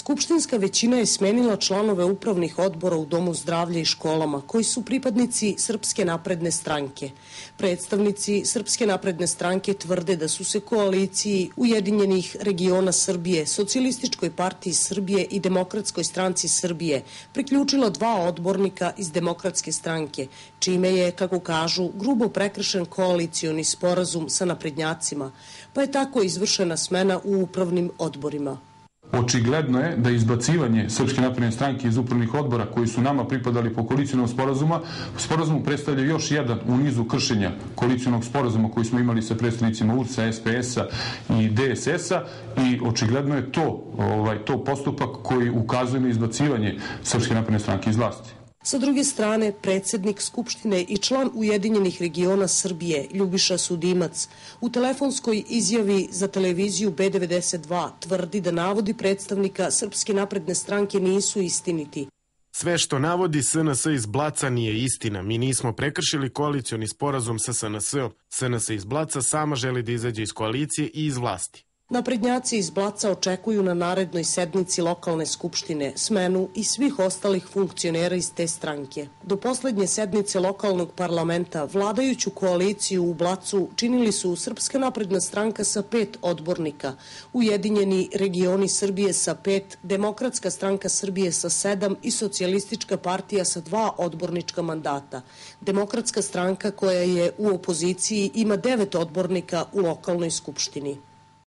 Skupštinska većina je smenila članove upravnih odbora u Domu zdravlja i školama, koji su pripadnici Srpske napredne stranke. Predstavnici Srpske napredne stranke tvrde da su se koaliciji Ujedinjenih regiona Srbije, Socijalističkoj partiji Srbije i Demokratskoj stranci Srbije priključilo 2 odbornika iz Demokratske stranke, čime je, kako kažu, grubo prekršen koalicioni sporazum sa naprednjacima, pa je tako izvršena smena u upravnim odborima. Očigledno je da izbacivanje Srpske napredne stranke iz upravnih odbora koji su nama pripadali po koalicionom sporazumu predstavlja još jedan u nizu kršenja koalicionog sporazuma koji smo imali sa predstavnicima URS-a, SPS-a i DSS-a i očigledno je to postupak koji ukazuje na izbacivanje Srpske napredne stranke iz vlasti. Sa druge strane, predsjednik Skupštine i član Ujedinjenih regiona Srbije, Ljubiša Sudimac, u telefonskoj izjavi za televiziju B92 tvrdi da navodi predstavnika Srpske napredne stranke nisu istiniti. Sve što navodi SNS iz Blaca nije istina. Mi nismo prekršili koalicioni sporazum sa SNS-om. SNS iz Blaca sama želi da izađe iz koalicije i iz vlasti. Naprednjaci iz Blaca očekuju na narednoj sednici lokalne skupštine smenu i svih ostalih funkcionera iz te stranke. Do poslednje sednice lokalnog parlamenta vladajuću koaliciju u Blacu činili su Srpska napredna stranka sa 5 odbornika, Ujedinjeni regioni Srbije sa 5, Demokratska stranka Srbije sa 7 i Socijalistička partija sa 2 odbornička mandata. Demokratska stranka koja je u opoziciji ima 9 odbornika u lokalnoj skupštini.